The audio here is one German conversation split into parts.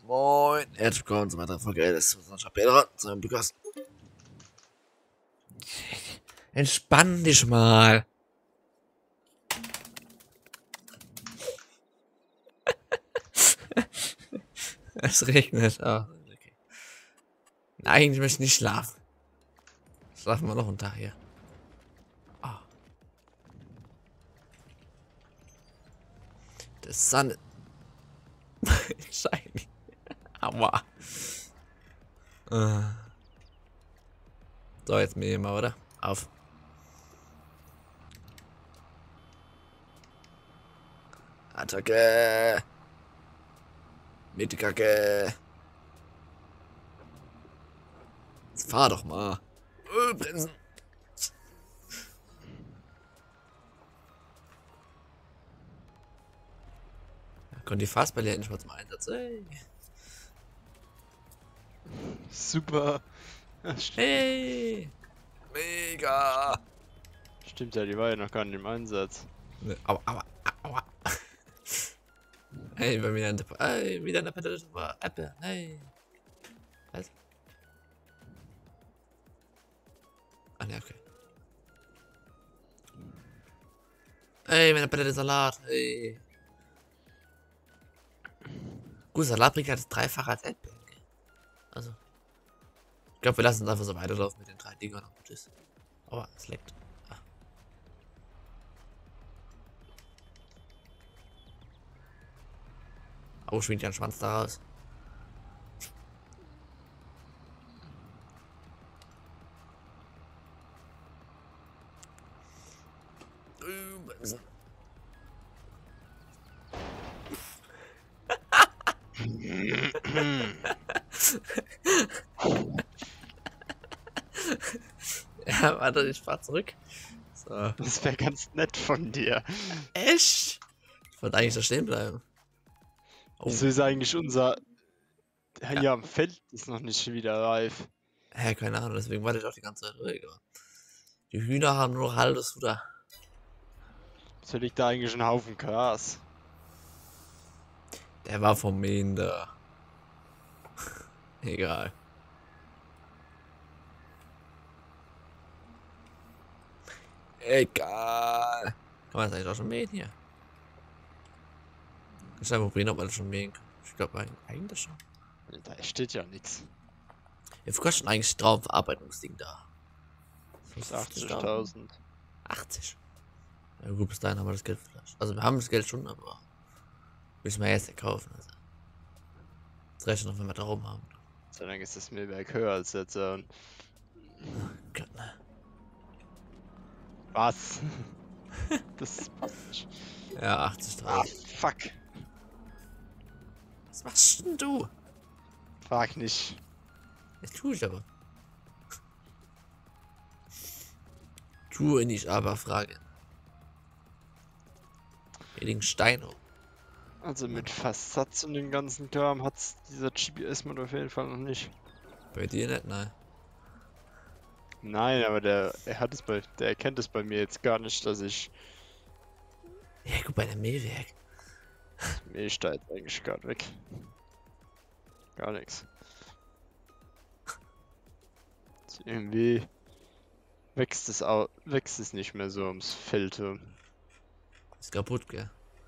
Moin, herzlich willkommen zu weiteren Folge des Pedro zu einem Podcast. Entspann dich mal. Es regnet. Oh, okay. Nein, ich möchte nicht schlafen. Schlafen wir noch einen Tag hier. Oh. The sun. Shiny. Aua. So, jetzt mir mal, oder? Auf. Attacke. Mit die Kacke. Jetzt fahr doch mal. Bremsen. Kommt die Fastbälle endlich mal zum Einsatz. Hey. Super. Hey. Mega. Stimmt ja, die war ja noch gar nicht im Einsatz. Aua. Hey, bei mir wieder eine Apple. Hey. Was? Ah, ne, okay. Hey, meine Palette Salat. Hey. Gut, Salat bringt halt dreifacher als Erdbeeren. Also. Ich glaube, wir lassen es einfach so weiterlaufen mit den 3 Dingern. Tschüss. Aber es leckt. Ah. Oh, schwingt ja ein Schwanz daraus. Bremsen. Ja, warte, ich fahr zurück. So. Das wäre ganz nett von dir. Echt? Ich wollte eigentlich da stehen bleiben. Oh. Wieso ist eigentlich unser... Ja, am Feld ist noch nicht wieder reif. Hä, keine Ahnung, deswegen warte ich auch die ganze Zeit ruhig. Die Hühner haben nur noch halbes Futter. So liegt da eigentlich ein Haufen Gras. Der war vom Mähen da. Egal. Egal. Kann man das eigentlich auch schon mähen hier? Ich muss einfach probieren, ob man das schon mähen kann. Ich glaube eigentlich schon. Da steht ja nichts. Wie viel kostet eigentlich Traubenverarbeitungsding da? 80.000. 80. Ja gut, bis dahin haben wir das Geld vielleicht. Also wir haben das Geld schon, aber müssen wir erst kaufen. Also. Das reicht noch, wenn wir da oben haben. So lange ist das Müllwerk höher als jetzt. Gott, ne. Was? Das passt nicht. Ja, 80.000. Ah, fuck. Was machst denn du? Frag nicht. Das tue ich aber. Tue nicht, aber frage. Hier liegen Steine. Also mit Versatz und dem ganzen Kram hat's dieser GPS-Mod auf jeden Fall noch nicht. Bei dir nicht, nein. Nein, aber der erkennt es bei mir jetzt gar nicht, dass ich Ja, guck bei dem Mähwerk. Mehl steigt eigentlich gerade weg. Gar nichts. Irgendwie wächst es nicht mehr so ums Feld herum. Ist kaputt, gell?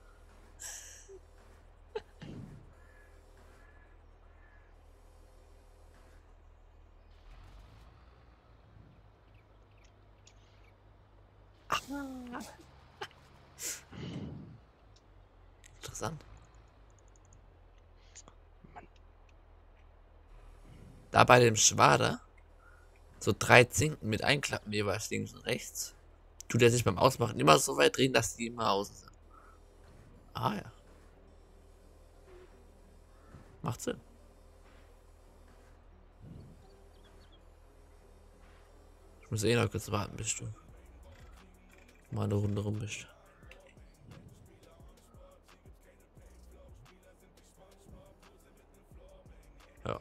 Interessant. Da bei dem Schwader so 3 Zinken mit Einklappen jeweils links und rechts. Tut er sich beim Ausmachen immer so weit drehen, dass die immer außen sind. Ah ja. Macht Sinn. Ich muss eh noch kurz warten, bis du mal eine Runde rum bist. Ja.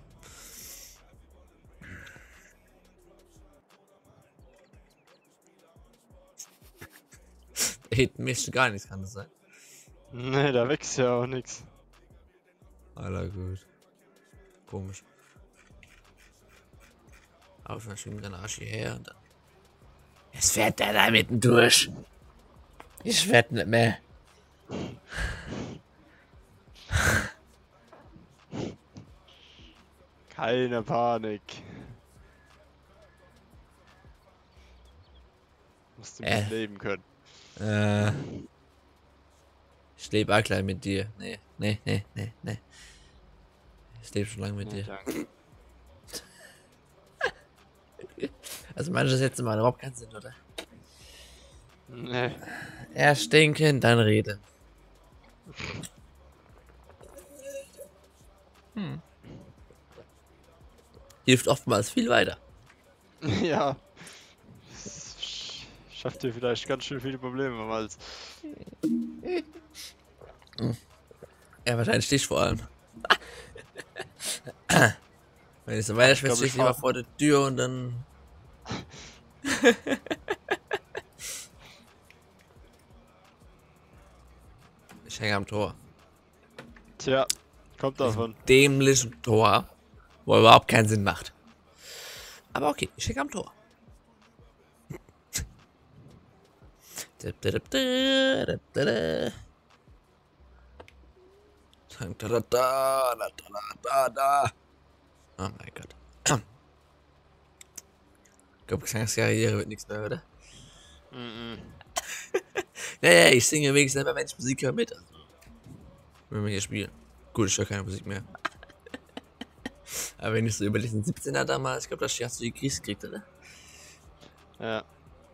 Da hinten mischt gar nichts, kann das sein? Ne, da wächst ja auch nichts. Aller gut. Komisch. Aber ich schieben den Arsch hierher und dann. Jetzt fährt der da mitten durch. Ich werd nicht mehr. Keine Panik. Musst du mit leben können. Ich lebe auch gleich mit dir. Nee. Ich lebe schon lange mit dir. Danke. Also manche Sätze machen überhaupt keinen Sinn, oder? Nee. Erst denken, dann reden. Hilft oftmals viel weiter. Ja. Schafft dir vielleicht ganz schön viele Probleme am Hals. Ja, wahrscheinlich dich vor allem. Wenn ich so weiter schwitze, stehe ich lieber vor der Tür und dann. Ich hänge am Tor. Tja, kommt davon. Dämlichen Tor, wo überhaupt keinen Sinn macht. Aber okay, ich hänge am Tor. Oh mein Gott. Ich glaube, Gesangskarriere wird nichts mehr, oder? Naja, ich singe wenigstens selber, wenn ich Musik höre, mit. Also, wenn wir hier spielen. Gut, ich höre keine Musik mehr. Aber wenn ich so über diesen 17er damals, ich glaube, das hast du die Krise gekriegt, oder? Ja.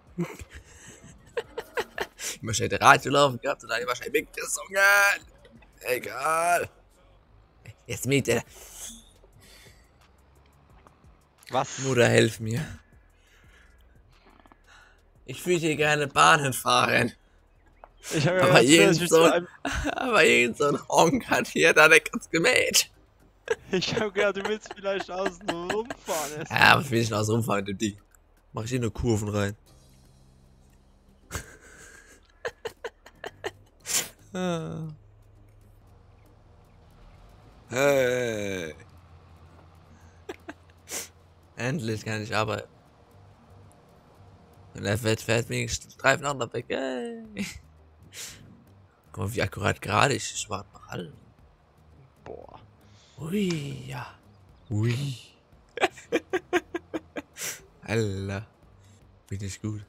Immer schnell der Radio laufen gehabt und dann immer schnell mitgesungen. Egal. Jetzt mit der Was? Mutter, helf mir. Ich würde hier gerne Bahnen fahren. Ich habe Aber ja irgend so ein Honk hat hier da der ganz gemäht. Ich habe gehört, du willst vielleicht außen rumfahren. Ja, was will ich denn aus rumfahren mit dem Ding? Mach ich hier nur Kurven rein. Hey. Endlich kann ich arbeiten. Und er fährt wenigstens Streifen auch noch weg. Hey. Guck mal, wie akkurat gerade ich warte noch alle. Boah. Ui, ja. Ui. Alter. Bin ich gut.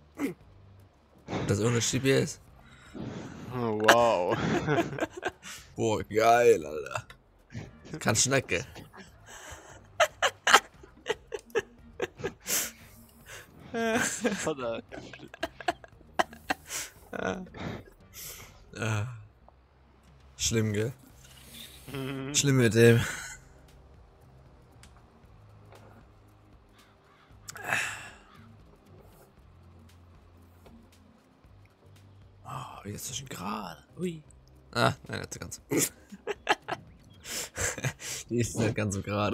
Das ohne GPS. Oh, wow. Boah, geil, Alter. Kann schnecken. Verdammt. Schlimm, gell? Schlimm mit dem. Oh, jetzt ist schon gerade. Ui. Ah, nein, nicht so ganz. Die ist nicht ganz so gerade.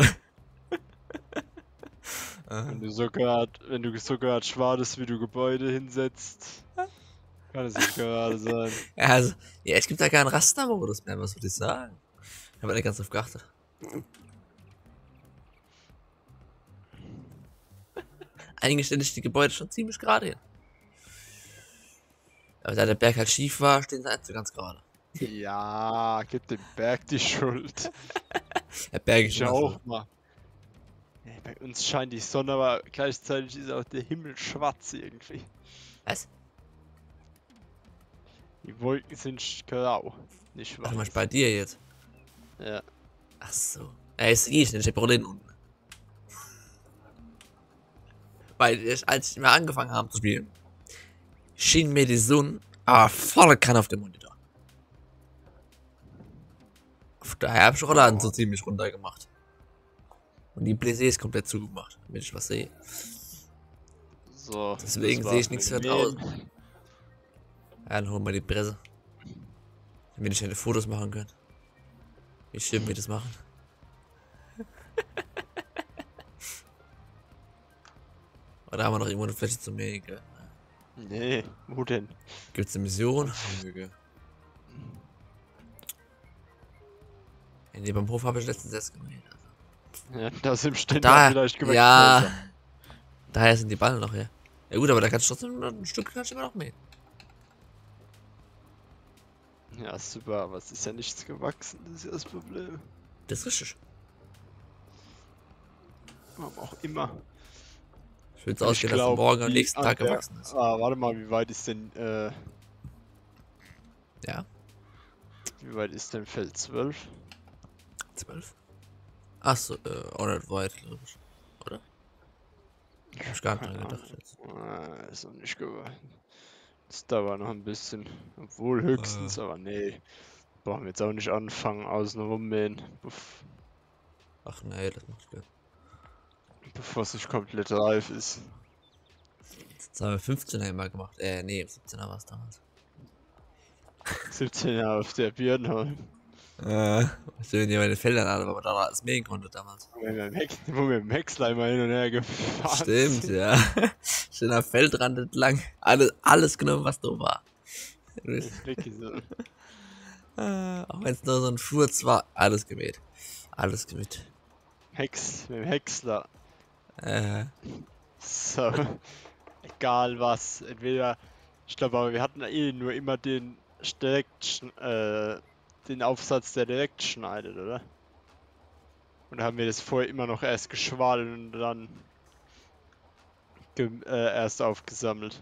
Wenn du so gerade schwarz wie du Gebäude hinsetzt, kann es nicht gerade sein. Ja, also, ja, es gibt da keinen Rastermodus mehr, was würde ich sagen? Ich habe nicht ganz drauf geachtet. Eigentlich stelle ich die Gebäude schon ziemlich gerade hin. Aber da der Berg halt schief war, stehen sie nicht so ganz gerade. Ja, gib dem Berg die Schuld. Der Berg ist Ich immer auch so. mal. Ey, bei uns scheint die Sonne, aber gleichzeitig ist auch der Himmel schwarz irgendwie. Was? Die Wolken sind grau, nicht Warte mal, schwarz. bei dir jetzt. Ja. Ach so. Ja, jetzt gehe ich nicht, ich hab den unten. Weil ich, als ich mal angefangen habe zu spielen, schien mir die Sonne voll kann auf dem Monitor. Daher habe ich Rollladen so ziemlich runter gemacht. Und die Bläser ist komplett zugemacht, damit ich was sehe. So. Deswegen das sehe ich war's nichts mit da dem draußen. Mähen. Ja, dann holen wir die Presse. Damit ich eine Fotos machen kann. Wie schön wir das machen. Oder haben wir noch irgendwo eine Fläche zum Mähen? Gell? Nee, wo denn? Gibt's eine Mission? Nö, gell. Nee, beim Hof habe ich letztens erst gemäht. Also. Ja, da sind Ständer Da, vielleicht gewachsen. ja. Daher sind die Ballen noch her. Ja gut, aber da kannst du trotzdem noch ein Stück kannst du immer noch mähen. Ja, super, aber es ist ja nichts gewachsen, das ist ja das Problem. Das ist richtig. Warum auch immer. Ich will jetzt Und ausgehen, dass morgen am nächsten Tag gewachsen ist. Ah, warte mal, wie weit ist denn, Ja, wie weit ist denn Feld 12? 12. Achso, auch nicht weit, glaube ich. Oder? Hab ich gar nicht dran gedacht jetzt. Ah, ist noch nicht geworden. Das dauert noch ein bisschen. Obwohl höchstens, aber nee. Brauchen wir jetzt auch nicht anfangen, außen rummähen, Ach nee, das macht Glück. bevor es nicht komplett reif ist. Das haben wir 15er immer gemacht. Nee, 17er war es damals. 17 Jahre auf der Birnholm. Was wir in den Feldern alle, weil man da alles mähen konnte damals. Wo wir mit dem Häcksler immer hin und her gefahren Stimmt, sind. ja. Schön am Feldrand entlang. Alles genommen, was da war. Auch wenn es nur so ein Furz war, alles gemäht. Alles gemäht. Mit dem Häcksler. Äh, So. Egal was. Entweder. Ich glaube aber wir hatten eh nur immer den den Aufsatz, der direkt schneidet, oder? Und da haben wir das vorher immer noch erst geschwallt und dann erst aufgesammelt.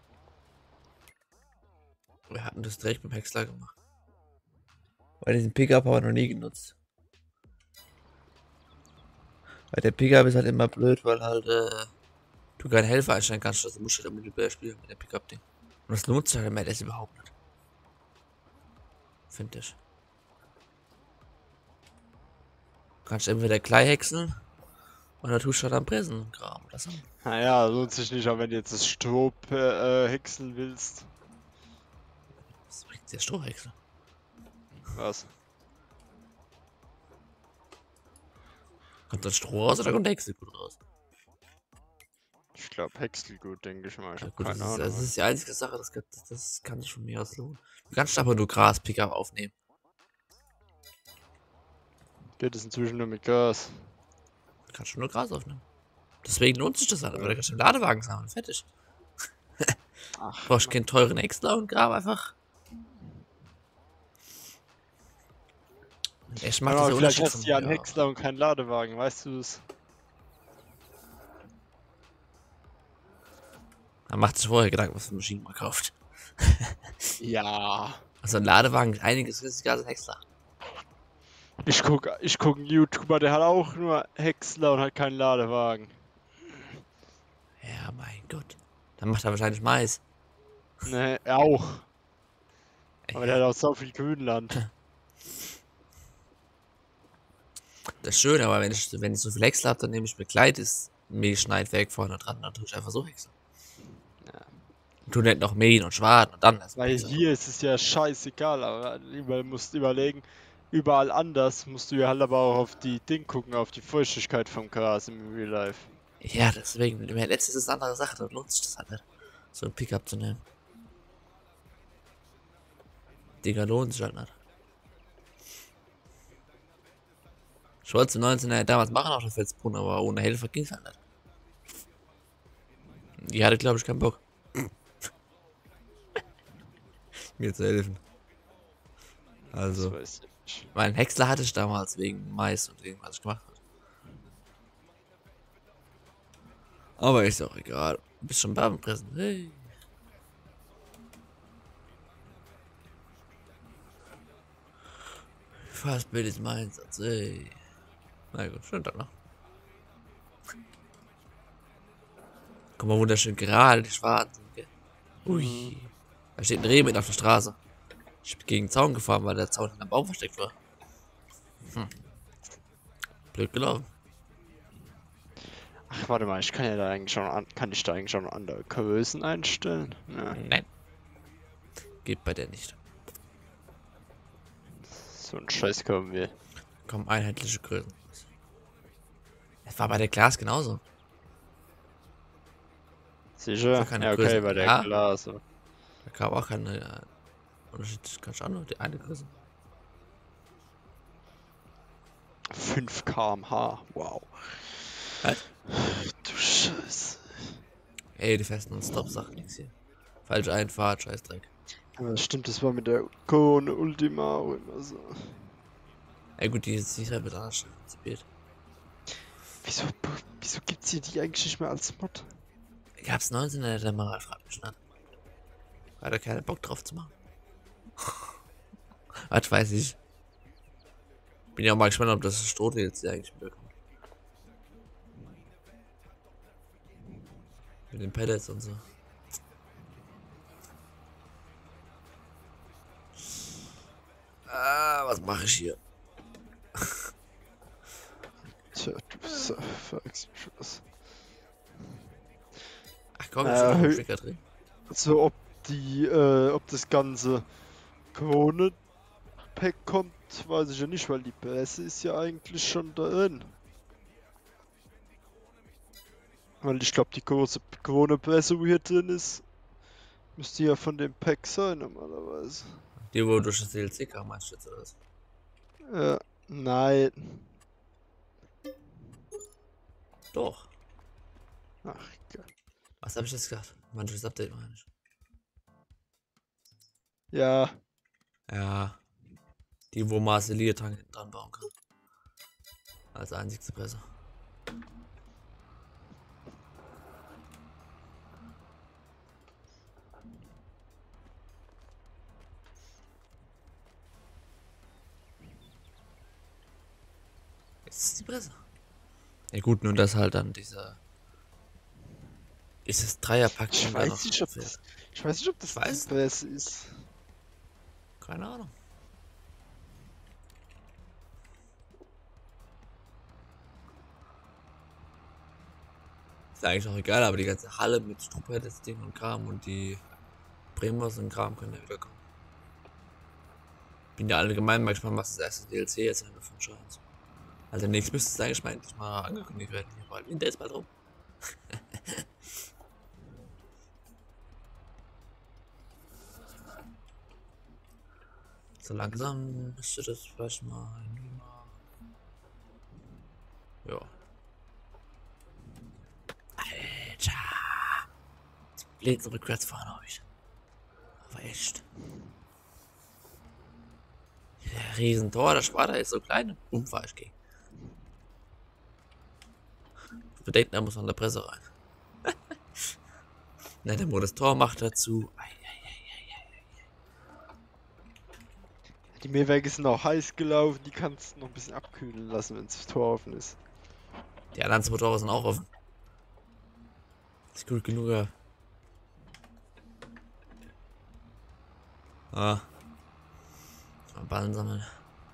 wir hatten das direkt mit dem Häcksler gemacht. Weil diesen Pickup haben wir noch nie genutzt. Weil der Pickup ist halt immer blöd, weil halt du keinen Helfer einstellen kannst, also musst du halt mit dem spielen mit dem Pickup-Ding. Und das nutzt halt mehr das überhaupt nicht. Finde ich. Du kannst entweder gleich häckseln oder tust du halt am Pressen graben oder so. Naja, lohnt sich nicht, auch wenn du jetzt das Stroh häckseln willst. Das bringt der Strohhäcksel. Was? Kommt das Stroh raus oder kommt der Häcksel gut raus? Ich glaube Häckselgut, denke ich mal. Ich Ja, habe gut, keine das Ahnung. ist die einzige Sache, das kann sich von mir aus lohnen. Du kannst aber nur Gras-Pickup aufnehmen. Geht es inzwischen nur mit Gas? Du kannst schon nur Gras aufnehmen. Deswegen lohnt sich das halt, aber da kannst du einen Ladewagen sammeln, fertig. Ach, Brauchst keinen teuren Häcksler und grab einfach. Ich mach aber das vielleicht Unterschied hast du ja einen mir Häcksler und keinen Ladewagen, weißt du es? Man macht sich vorher Gedanken, was für Maschinen man kauft. Ja. Also ein Ladewagen ist einiges günstiger als ein Häcksler. Ich guck einen YouTuber, der hat auch nur Häcksler und hat keinen Ladewagen. Ja, mein Gott. Dann macht er wahrscheinlich Mais. Ne, er auch. Aber der Ja, hat auch so viel Grünland. das ist schön, aber wenn ich so viel Häcksler habe, dann nehme ich mir gleich das Mähschneidwerk vorne dran, dann tue ich einfach so häckseln. Ja. Und tu nicht noch mähen und schwaden und dann erst Weil häckseln. hier ist es ja scheißegal, aber du musst überlegen, überall anders musst du ja halt aber auch auf die Ding gucken, auf die Feuchtigkeit vom Gras im Real Life. Ja, deswegen, letztes ist eine andere Sache, da lohnt sich das halt nicht, so ein Pickup zu nehmen. Digga, lohnt sich halt nicht. Ich wollte es 19 damals machen auf der Felsbrunn, aber ohne Helfer ging es halt nicht. Die hatte, glaube ich, keinen Bock. Mir zu helfen. Also, Das weiß ich nicht. meinen Häcksler hatte ich damals wegen Mais und irgendwas, was ich gemacht habe. Aber ist auch egal. Du bist schon beim Pressen. Hey. Fast Bild ist mein Einsatz. Hey. Na gut, schönen Tag noch. Guck mal, wunderschön gerade, die Schwarzen. Gell? Ui. Da steht ein Reh mit auf der Straße. Ich bin gegen den Zaun gefahren, weil der Zaun in einem Baum versteckt war. Blöd gelaufen. Ach, warte mal, ich kann ja da eigentlich schon kann ich da eigentlich schon andere Größen einstellen? Ja. Nein. Geht bei der nicht. So ein Scheiß kommen wir. Kommen einheitliche Größen. Es war bei der Glas genauso. Sicher? war keine Ja, okay, Größe. bei der Ja. Glas. Da kam auch keine Unterschied. Kannst du auch nur die eine Größe. 5 km/h, wow. Was? Du Scheiße. Ey, die festen und Stop sagt nichts hier. Falsche Einfahrt, Scheißdreck. Aber stimmt, das war mit der Krone Ultima auch immer so. Ey gut, die ist halt mit anders konzipiert. Wieso gibt's hier die eigentlich nicht mehr als Mod? Gab's 19 in der Mal, frag mich nicht. Hat er keinen Bock drauf zu machen. Was weiß ich. Bin ja auch mal gespannt, ob das Stroh jetzt eigentlich wiederkommt. Mit den Pellets und so. Ah, was mache ich hier? Tja, du sagst mich was. Ach komm, ich bin Hö- Stecker drin. Also ob das ganze Krone-Pack kommt, weiß ich ja nicht, weil die Bässe ist ja eigentlich schon drin. Weil ich glaube, die große Krone-Bässe, wo hier drin ist, müsste ja von dem Pack sein normalerweise. Die, wo durch das DLC kam, meinst du jetzt oder was? Nein. Doch. Ach, geil. Was habe ich jetzt gesagt? Manches Update meine ich. Ja, Ja. Die, wo Marcelier dran bauen kann. Als einzigste Presse. Ist die Presse? Ja gut, nur das halt dann dieser. Ist das Dreierpack ich schon da weiß noch nicht, ob fehlt? das, ich weiß nicht, ob das Ich weiß die Bässe ist. Keine Ahnung. Ist eigentlich auch egal, aber die ganze Halle mit Struppe, das Ding und Kram und die Bremers und Kram können ja wieder kommen. Bin ja allgemein mal gespannt, was das erste DLC jetzt sein wird von Giants. Also nächstes müsste es eigentlich mal endlich mal angekündigt werden. Hier bald. Winter ist bald rum. So langsam müsste das vielleicht mal. Ja. Alter. Bläden rückwärts fahren heute. Aber echt. Der Riesentor, das Sparta ist so klein. Umfahr ich gegen. Bedenken, da muss man in der Presse rein. Na, der Modus Tor macht dazu. Die Mähwerke sind auch heiß gelaufen, die kannst du noch ein bisschen abkühlen lassen, wenn das Tor offen ist. Die anderen Motoren sind auch offen. Ist gut genug, ja. Ah. Mal Ballen sammeln.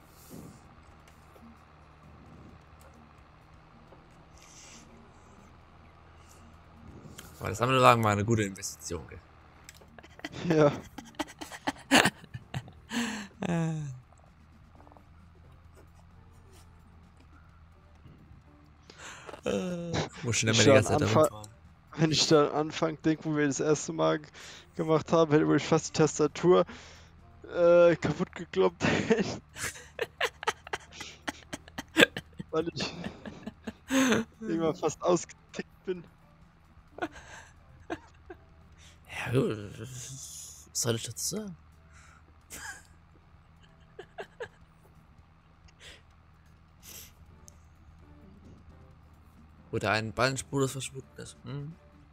Aber das Sammelwagen war eine gute Investition, gell? Ja. Muss schon immer die ganze Zeit damit fahren. Wenn ich da an Anfang denke, wo wir das erste Mal gemacht haben, wo ich fast die Tastatur kaputt gekloppt hätte. Weil ich immer fast ausgetickt bin. Ja gut, was soll ich dazu sagen? Wo der einen Ballenspur verschwunden ist. Hm?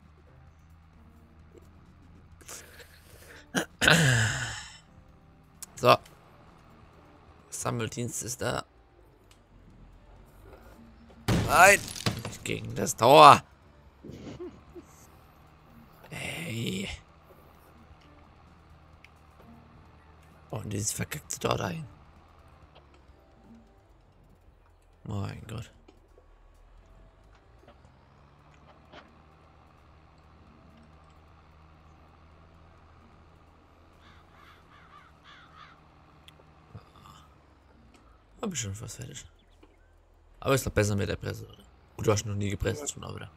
So. Sammeldienst ist da. Nein! Nicht gegen das Tor! Ey. Und dieses verkackte Tor dahin. Mein Gott. Hab ich schon fast fertig. Aber ist doch besser mit der Presse, oder? Gut, du hast noch nie gepresst, schon auch wieder.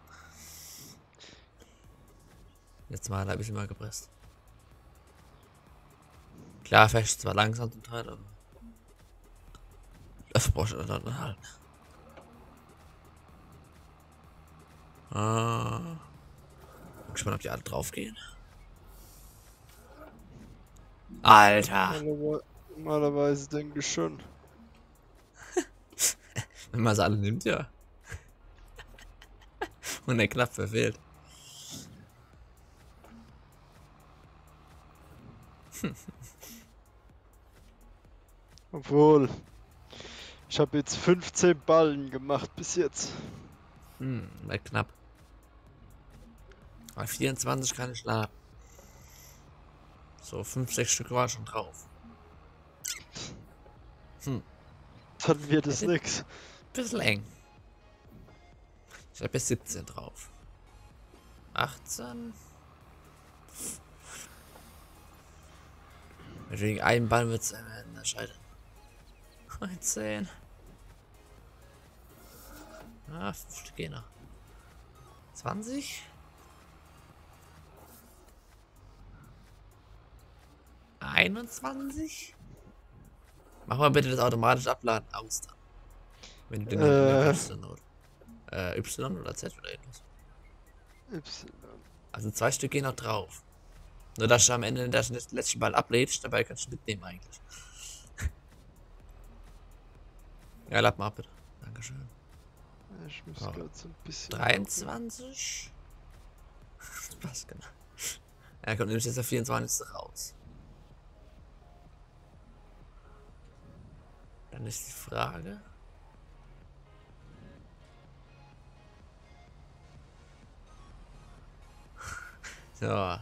Letztes Mal habe ich immer gepresst. Klar, fest zwar langsam zum Teil, aber. Das brauchst du dann halt. Bin gespannt, ob die alle draufgehen. Alter! Normalerweise denke ich schon. Wenn man sie alle nimmt, ja. Und der knapp verfehlt. Obwohl, ich habe jetzt 15 Ballen gemacht bis jetzt. War knapp. Bei 24 kann ich schlafen. So, 5, 6 Stück war schon drauf. Dann wird es Ja, nix. Bisschen eng. Ich habe jetzt 17 drauf. 18. Wegen einem Ball wird es scheitern. 19. Ah, 5 Stück gehen noch. 20. 21. Mach mal bitte das automatisch abladen aus dann. Wenn du den Y oder Z oder irgendwas. Y. Also 2 Stück gehen noch drauf. Nur dass du am Ende den letzten Ball ablädst, dabei kannst du mitnehmen eigentlich. Ja, lad mal ab bitte. Dankeschön. Ich muss Oh. gerade so ein bisschen. 23. Das passt genau. Ja, kommt nämlich jetzt der 24. raus. Dann ist die Frage. So.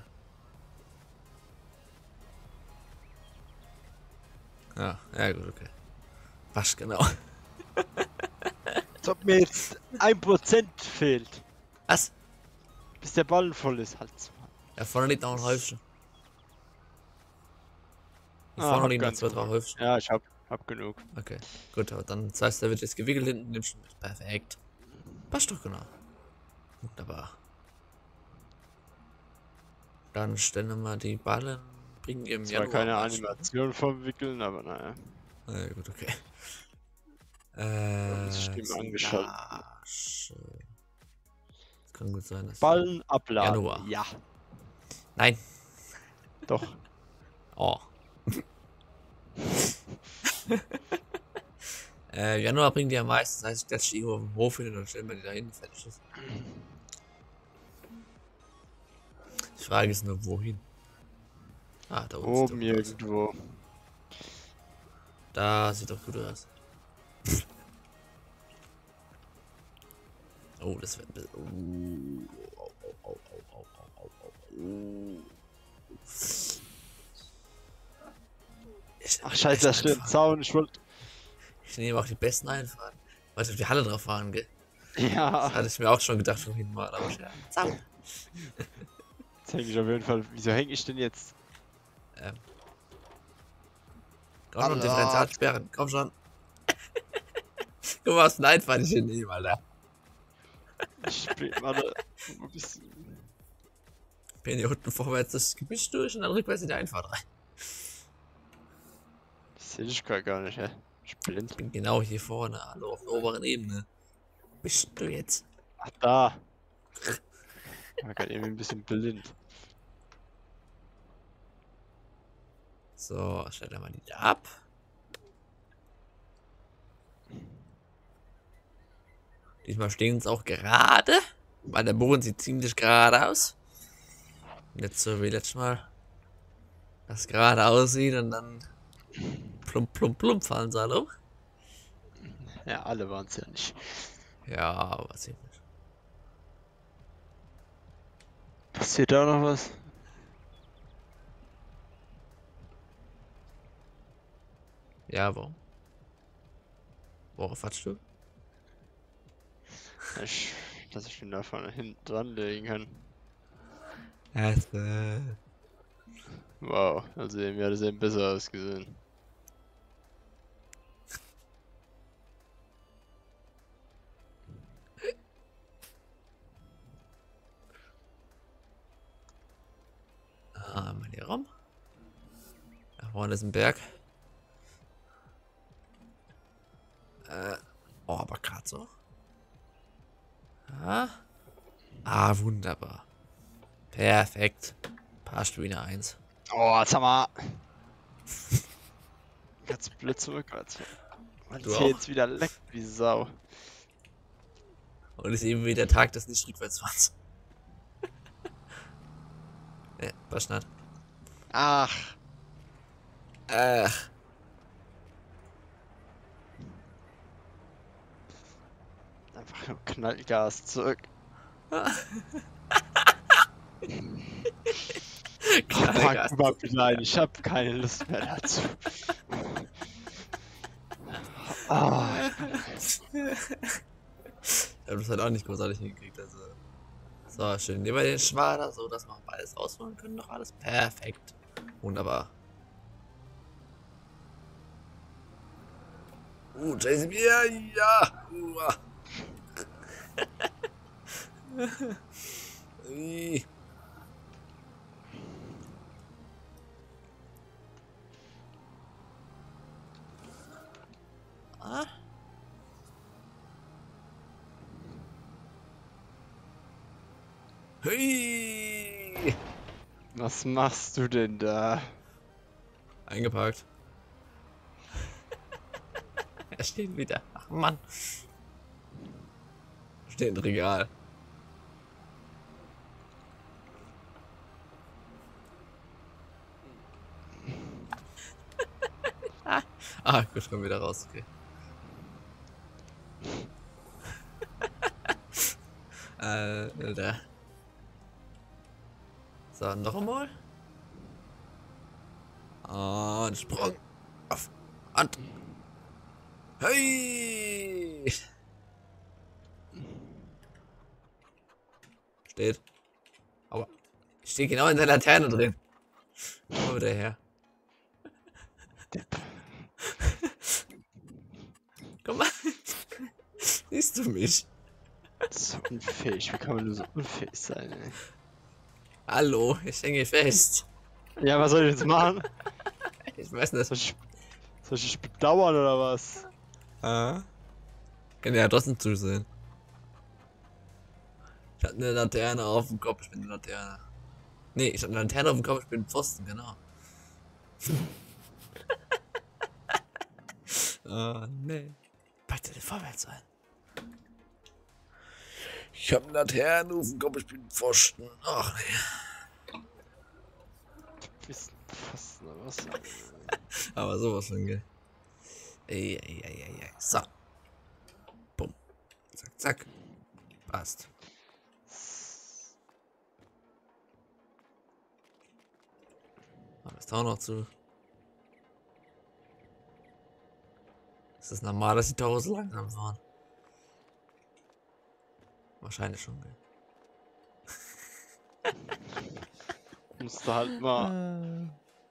Ja, gut, okay. Passt genau. Als ob mir jetzt 1% fehlt, Was? bis der Ball voll ist, halt. Da vorne liegt noch ein Häufchen. Hier Ah, vorne hab liegen noch ganz 2, 3 genug. Häufchen. Ja, ich hab genug. Okay, gut, aber dann, das heißt, da wird jetzt gewickelt hinten, nimmst du mit. Perfekt. Passt doch genau. Wunderbar. Dann stellen wir mal die Ballen, bringen im Zwar Januar keine Marsch, ne? Animation vom Wickeln, aber naja. Ja, gut, okay. Muss ich Stimme angeschaltet. Silage. Das kann gut sein, dass Ballen abladen. Januar. Ja, Nein. doch. Oh. Januar bringen die am meisten. Das heißt, dass ich irgendwo auf dem Hof hin und dann stellen wir die da hin. Fertig ist. Die Frage ist nur, wohin? Ah, da unten. Oben Sieht doch gut aus. irgendwo. Da sieht doch gut aus. Oh, das wird ein bisschen. Ach scheiße, da steht ein Zaun. Ich nehme auch die besten Einfahrten. Weil ich auf die Halle drauf fahren, gell? Ja. Das hatte ich mir auch schon gedacht, vorhin mal. Aber ja, Zaun. Jetzt hänge ich auf jeden Fall. Wieso hänge ich denn jetzt? Komm schon, Differentialsperren. Komm schon. Du warst eine Einfahrt nicht hinnehmen, Alter. Ich bin, warte. Wo bist du? Bin hier unten vorwärts das Gebüsch durch und dann rückwärts in die Einfahrt rein. Das sehe ich gar nicht, hä? Ich bin blind. Ich bin genau hier vorne, hallo, auf der oberen Ebene. Bist du jetzt? Ach, da. Ich war gerade irgendwie ein bisschen blind. So, stell mal die da ab. Diesmal stehen sie auch gerade, weil der Boden sieht ziemlich gerade aus. Nicht so wie letztes Mal, das gerade aussieht und dann plump, plump, plump fallen sie alle um. Ja, alle waren es ja nicht. Ja, aber ziemlich. Passiert da noch was? Ja, warum? Worauf wartest du? Dass ich den da vorne hinten dran legen kann. Wow, also irgendwie hat es eben besser ausgesehen. Mal hier rum. Da vorne ist ein Berg. Ja. Ah, wunderbar. Perfekt. Passt wieder 1. Oh, jetzt haben wir. Jetzt blöd zurückwärts. Weil Du es hier auch. jetzt wieder leckt wie Sau. Und ist eben wieder der Tag des nicht rückwärtsfahrens. Ja, passt nicht. Ach, Ach. einfach nur Knallgas zurück. Knallgas. Pack mal bitte ein, ich hab keine Lust mehr dazu. Ah, Ich hab das halt auch nicht großartig hingekriegt, also. So, schön. Nehmen wir den Schwader, so dass wir beides ausholen können. Noch alles perfekt. Wunderbar. JCB, ja! Ui. Ah. Hui. was machst du denn da? Eingepackt. Er steht wieder. Ach Mann. Steht ein Regal. Ah, gut, komm wieder raus. Okay. Alter. So, noch einmal. Und Sprung. Auf. Und. Hey! Steht. Aber ich stehe genau in der Laterne drin. Komm wieder her. Komm mal. Siehst du mich? So unfähig, wie kann man nur so unfähig sein, ey? Hallo, ich hänge fest. Ja, was soll ich jetzt machen? Ich weiß nicht. Soll ich dich bedauern oder was? Ah. Kann ja trotzdem zusehen. Ich hatte eine Laterne auf dem Kopf, ich bin eine Laterne. Nee, ich hatte eine Laterne auf dem Kopf, ich bin ein Pfosten, genau. Oh, nee. Bitte vorwärts sein. Ich hab eine Laterne auf dem Kopf, ich bin ein Pfosten. Ach nee. Du bist ein Pfosten oder was? Aber sowas von geil. Ey. So. Bumm. Zack, zack. Passt. Das Tor noch zu. Ist das normal, dass die Tore so langsam fahren? Wahrscheinlich schon, gell? Musst du halt mal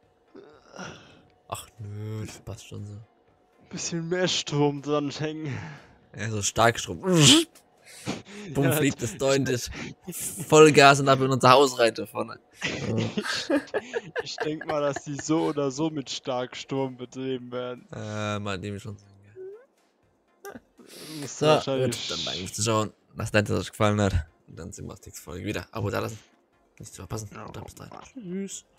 Ach nö, das passt schon so. ein bisschen mehr Strom dranhängen. Ja, so Starkstrom. Bumm, Ja, fliegt das deutlich. Vollgas und ab in unser Haus rein da vorne. Ich denke mal, dass die so oder so mit Starksturm betrieben werden. Mal nehme ich schon so. Musst So, du gut, wahrscheinlich. dann danke fürs Zuschauen. Lasst ein Like, dass es euch gefallen hat. Und dann sehen wir uns nächste Folge wieder. Abo da lassen. Nicht zu verpassen. Ja, Und dann bis dahin. Tschüss.